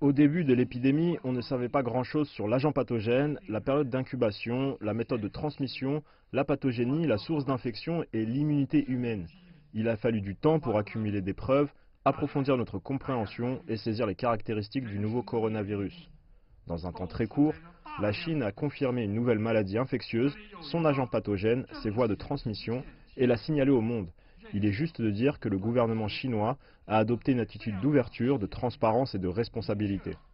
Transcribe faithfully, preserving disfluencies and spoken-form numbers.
Au début de l'épidémie, on ne savait pas grand-chose sur l'agent pathogène, la période d'incubation, la méthode de transmission, la pathogénie, la source d'infection et l'immunité humaine. Il a fallu du temps pour accumuler des preuves, approfondir notre compréhension et saisir les caractéristiques du nouveau coronavirus. Dans un temps très court, la Chine a confirmé une nouvelle maladie infectieuse, son agent pathogène, ses voies de transmission, et l'a signalé au monde. Il est juste de dire que le gouvernement chinois a adopté une attitude d'ouverture, de transparence et de responsabilité.